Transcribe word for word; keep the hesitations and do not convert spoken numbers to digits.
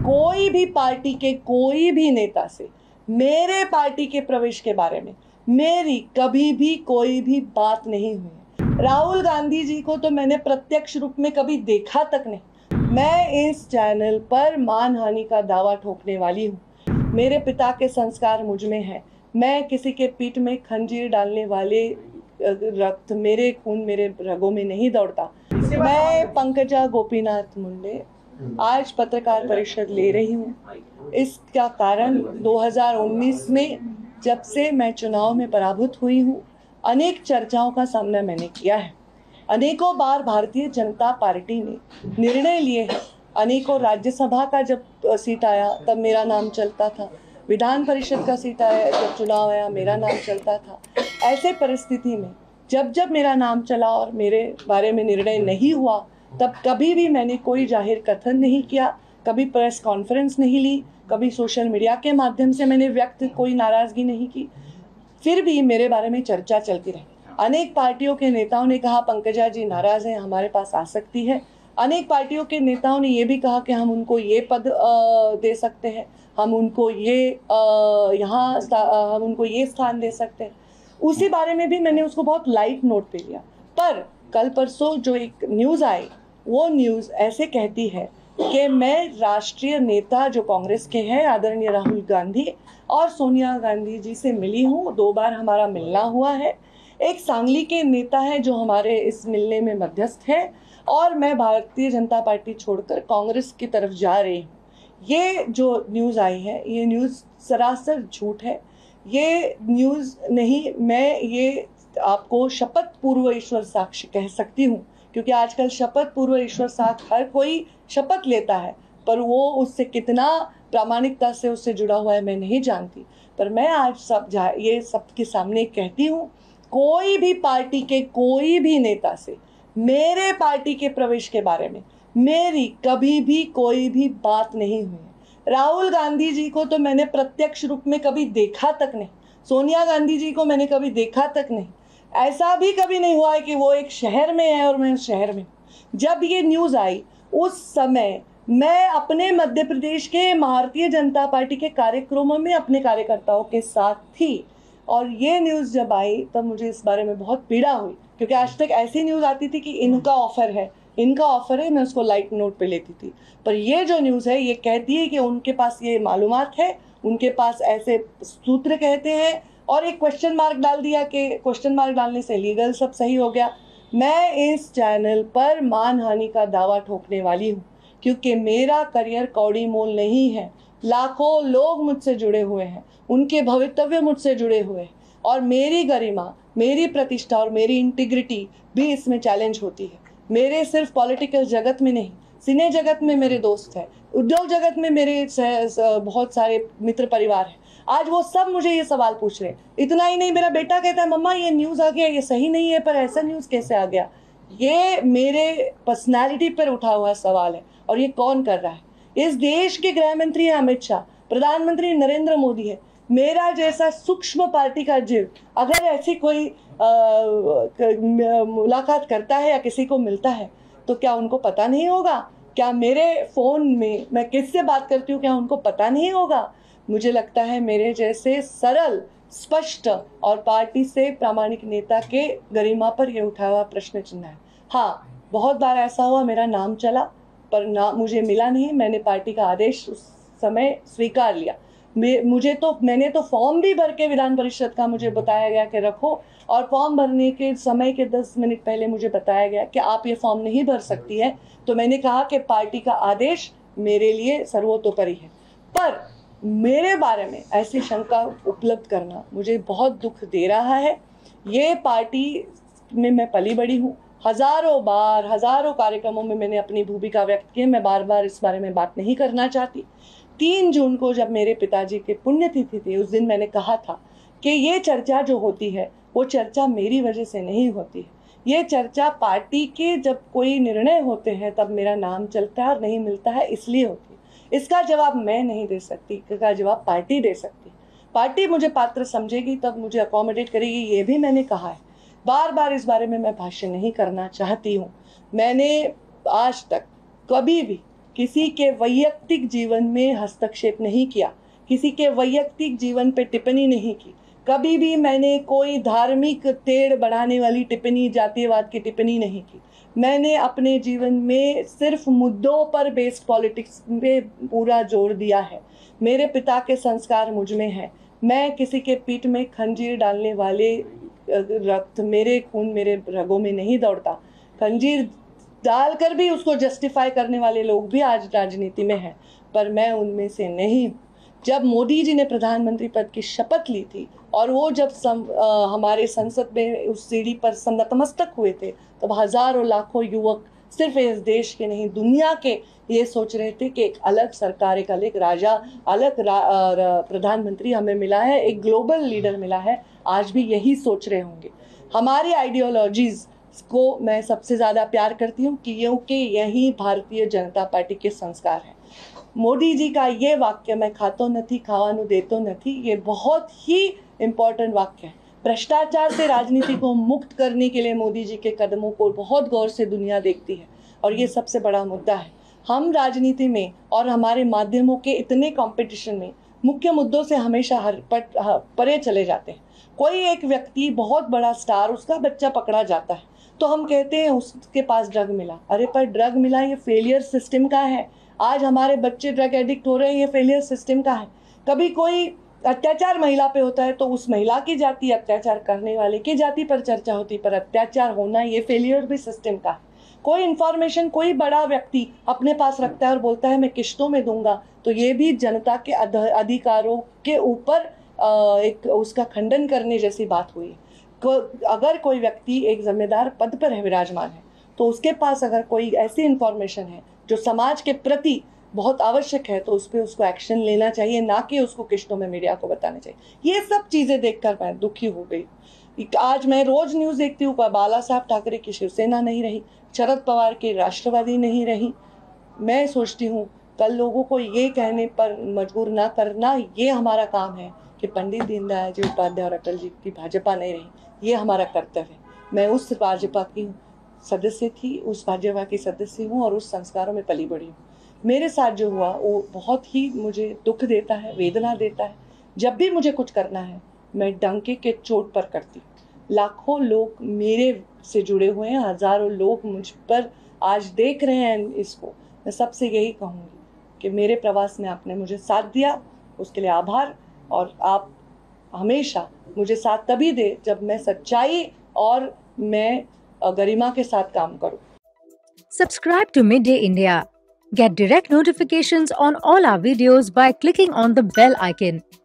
कोई भी पार्टी के कोई भी नेता से मेरे पार्टी के प्रवेश के बारे में मेरी कभी भी कोई भी बात नहीं हुई। राहुल गांधी जी को तो मैंने प्रत्यक्ष रूप में कभी देखा तक नहीं। मैं इस चैनल पर मानहानि का दावा ठोकने वाली हूँ। मेरे पिता के संस्कार मुझ में है। मैं किसी के पीठ में खंजीर डालने वाले रक्त मेरे खून मेरे रगों में नहीं दौड़ता। मैं पंकजा गोपीनाथ मुंडे आज पत्रकार परिषद ले रही हूँ। इसका कारण दो हज़ार उन्नीस में जब से मैं चुनाव में पराभूत हुई हूँ, अनेक चर्चाओं का सामना मैंने किया है। अनेकों बार भारतीय जनता पार्टी ने निर्णय लिए हैं। अनेकों राज्यसभा का जब सीट आया तब मेरा नाम चलता था, विधान परिषद का सीट आया जब चुनाव आया मेरा नाम चलता था। ऐसे परिस्थिति में जब जब मेरा नाम चला और मेरे बारे में निर्णय नहीं हुआ, तब कभी भी मैंने कोई जाहिर कथन नहीं किया, कभी प्रेस कॉन्फ्रेंस नहीं ली, कभी सोशल मीडिया के माध्यम से मैंने व्यक्त कोई नाराज़गी नहीं की। फिर भी मेरे बारे में चर्चा चलती रही। अनेक पार्टियों के नेताओं ने कहा पंकजा जी नाराज़ हैं, हमारे पास आ सकती है। अनेक पार्टियों के नेताओं ने ये भी कहा कि हम उनको ये पद दे सकते हैं, हम उनको ये यहाँ हम उनको ये स्थान दे सकते हैं। उसी बारे में भी मैंने उसको बहुत लाइट नोट पे लिया। पर कल परसों जो एक न्यूज़ आई, वो न्यूज़ ऐसे कहती है कि मैं राष्ट्रीय नेता जो कांग्रेस के हैं आदरणीय राहुल गांधी और सोनिया गांधी जी से मिली हूँ। दो बार हमारा मिलना हुआ है। एक सांगली के नेता है जो हमारे इस मिलने में मध्यस्थ है और मैं भारतीय जनता पार्टी छोड़कर कांग्रेस की तरफ जा रही हूँ। ये जो न्यूज़ आई है ये न्यूज़ सरासर झूठ है। ये न्यूज़ नहीं, मैं ये आपको शपथ पूर्व ईश्वर साक्ष्य कह सकती हूँ, क्योंकि आजकल शपथ पूर्व ईश्वर साक्ष्य हर कोई शपथ लेता है, पर वो उससे कितना प्रामाणिकता से उससे जुड़ा हुआ है मैं नहीं जानती। पर मैं आज सब ये सबके सामने कहती हूँ, कोई भी पार्टी के कोई भी नेता से मेरे पार्टी के प्रवेश के बारे में मेरी कभी भी कोई भी बात नहीं हुई। राहुल गांधी जी को तो मैंने प्रत्यक्ष रूप में कभी देखा तक नहीं। सोनिया गांधी जी को मैंने कभी देखा तक नहीं। ऐसा भी कभी नहीं हुआ है कि वो एक शहर में है और मैं उस शहर में। जब ये न्यूज़ आई उस समय मैं अपने मध्य प्रदेश के भारतीय जनता पार्टी के कार्यक्रमों में अपने कार्यकर्ताओं के साथ थी और ये न्यूज़ जब आई तब मुझे इस बारे में बहुत पीड़ा हुई, क्योंकि आज तक ऐसी न्यूज़ आती थी कि इनका ऑफर है इनका ऑफर है मैं उसको लाइट नोट पे लेती थी। पर ये जो न्यूज़ है ये कहती है कि उनके पास ये मालूमात है, उनके पास ऐसे सूत्र कहते हैं और एक क्वेश्चन मार्क डाल दिया कि क्वेश्चन मार्क डालने से लीगल सब सही हो गया। मैं इस चैनल पर मानहानि का दावा ठोकने वाली हूँ, क्योंकि मेरा करियर कौड़ी मोल नहीं है। लाखों लोग मुझसे जुड़े हुए हैं, उनके भवितव्य मुझसे जुड़े हुए हैं और मेरी गरिमा, मेरी प्रतिष्ठा और मेरी इंटीग्रिटी भी इसमें चैलेंज होती है। मेरे सिर्फ पॉलिटिकल जगत में नहीं, सिने जगत में मेरे दोस्त हैं, उद्योग जगत में मेरे बहुत सारे मित्र परिवार हैं। आज वो सब मुझे ये सवाल पूछ रहे हैं। इतना ही नहीं, मेरा बेटा कहता है मम्मा ये न्यूज़ आ गया, ये सही नहीं है, पर ऐसा न्यूज़ कैसे आ गया। ये मेरे पर्सनैलिटी पर उठा हुआ सवाल है और ये कौन कर रहा है। इस देश के गृह मंत्री है अमित शाह, प्रधानमंत्री नरेंद्र मोदी है। मेरा जैसा सूक्ष्म पार्टी का जीव अगर ऐसी कोई मुलाकात करता है या किसी को मिलता है तो क्या उनको पता नहीं होगा? क्या मेरे फ़ोन में मैं किससे बात करती हूँ क्या उनको पता नहीं होगा? मुझे लगता है मेरे जैसे सरल, स्पष्ट और पार्टी से प्रामाणिक नेता के गरिमा पर यह उठा हुआ प्रश्न चिन्ह है। हाँ, बहुत बार ऐसा हुआ मेरा नाम चला पर ना मुझे मिला नहीं। मैंने पार्टी का आदेश उस समय स्वीकार लिया। मुझे तो मैंने तो फॉर्म भी भर के विधान परिषद का मुझे बताया गया कि रखो, और फॉर्म भरने के समय के दस मिनट पहले मुझे बताया गया कि आप ये फॉर्म नहीं भर सकती है। तो मैंने कहा कि पार्टी का आदेश मेरे लिए सर्वोतोपरि है। पर मेरे बारे में ऐसी शंका उपलब्ध करना मुझे बहुत दुख दे रहा है। ये पार्टी में मैं पली बड़ी हूँ। हज़ारों बार हज़ारों कार्यक्रमों में मैंने अपनी भूमिका व्यक्त की। मैं बार बार इस बारे में बात नहीं करना चाहती। तीन जून को जब मेरे पिताजी की पुण्यतिथि थी उस दिन मैंने कहा था कि ये चर्चा जो होती है वो चर्चा मेरी वजह से नहीं होती है। ये चर्चा पार्टी के जब कोई निर्णय होते हैं तब मेरा नाम चलता है और नहीं मिलता है इसलिए होती है। इसका जवाब मैं नहीं दे सकती, इसका जवाब पार्टी दे सकती। पार्टी मुझे पात्र समझेगी तब मुझे अकोमोडेट करेगी, ये भी मैंने कहा है। बार बार इस बारे में मैं भाष्य नहीं करना चाहती हूँ। मैंने आज तक कभी भी किसी के वैयक्तिक जीवन में हस्तक्षेप नहीं किया, किसी के वैयक्तिक जीवन पे टिप्पणी नहीं की। कभी भी मैंने कोई धार्मिक टेढ़ बढ़ाने वाली टिप्पणी, जातीयवाद की टिप्पणी नहीं की। मैंने अपने जीवन में सिर्फ मुद्दों पर बेस्ड पॉलिटिक्स पे पूरा जोर दिया है। मेरे पिता के संस्कार मुझ में हैं। मैं किसी के पीठ में खंजीर डालने वाले रक्त मेरे खून मेरे रगों में नहीं दौड़ता। खंजीर डालकर भी उसको जस्टिफाई करने वाले लोग भी आज राजनीति में हैं, पर मैं उनमें से नहीं। जब मोदी जी ने प्रधानमंत्री पद की शपथ ली थी और वो जब सम, आ, हमारे संसद में उस सीढ़ी पर नतमस्तक हुए थे, तब तो हजारों लाखों युवक सिर्फ इस देश के नहीं दुनिया के ये सोच रहे थे कि एक अलग सरकार, एक अलग राजा, अलग प्रधानमंत्री हमें मिला है, एक ग्लोबल लीडर मिला है। आज भी यही सोच रहे होंगे। हमारी आइडियोलॉजीज़ को मैं सबसे ज़्यादा प्यार करती हूँ क्योंकि यही भारतीय जनता पार्टी के संस्कार हैं। मोदी जी का ये वाक्य, मैं खातो नहीं खावानू देतो नहीं, ये बहुत ही इम्पोर्टेंट वाक्य है। भ्रष्टाचार से राजनीति को मुक्त करने के लिए मोदी जी के कदमों को बहुत गौर से दुनिया देखती है और ये सबसे बड़ा मुद्दा है। हम राजनीति में और हमारे माध्यमों के इतने कंपटीशन में मुख्य मुद्दों से हमेशा हर पट परे चले जाते हैं। कोई एक व्यक्ति बहुत बड़ा स्टार, उसका बच्चा पकड़ा जाता है तो हम कहते हैं उसके पास ड्रग मिला। अरे पर ड्रग मिला ये फेलियर सिस्टम का है। आज हमारे बच्चे ड्रग एडिक्ट हो रहे हैं, ये फेलियर सिस्टम का है। कभी कोई अत्याचार महिला पे होता है तो उस महिला की जाति, अत्याचार करने वाले की जाति पर चर्चा होती, पर अत्याचार होना ये फेलियर भी सिस्टम का है। कोई इन्फॉर्मेशन कोई बड़ा व्यक्ति अपने पास रखता है और बोलता है मैं किश्तों में दूंगा, तो ये भी जनता के अधिकारों के ऊपर एक उसका खंडन करने जैसी बात हुई। अगर कोई व्यक्ति एक जिम्मेदार पद पर है, विराजमान है, तो उसके पास अगर कोई ऐसी इन्फॉर्मेशन है जो समाज के प्रति बहुत आवश्यक है तो उस पर उसको एक्शन लेना चाहिए, ना कि उसको किश्तों में मीडिया को बताना चाहिए। ये सब चीज़ें देखकर मैं दुखी हो गई। आज मैं रोज न्यूज़ देखती हूँ, बाला साहब ठाकरे की शिवसेना नहीं रही, शरद पवार की राष्ट्रवादी नहीं रही। मैं सोचती हूँ कल लोगों को ये कहने पर मजबूर ना करना, ये हमारा काम है कि पंडित दीनदयाल जी उपाध्याय और अटल जी की भाजपा नहीं रही, ये हमारा कर्तव्य है। मैं उस भाजपा की सदस्य थी, उस भाजपा की सदस्य हूँ और उस संस्कारों में पली बड़ी हूँ। मेरे साथ जो हुआ वो बहुत ही मुझे दुख देता है, वेदना देता है। जब भी मुझे कुछ करना है मैं डंके के चोट पर करती हूँ। लाखों लोग मेरे से जुड़े हुए हैं, हजारों लोग मुझ पर आज देख रहे हैं इसको। मैं सबसे यही कहूँगी कि मेरे प्रवास में आपने मुझे साथ दिया, उसके लिए आभार। और आप हमेशा मुझे साथ तभी दे जब मैं सच्चाई और मैं गरिमा के साथ काम करूं। Subscribe to Midday India. Get direct notifications on all our videos by clicking on the bell icon.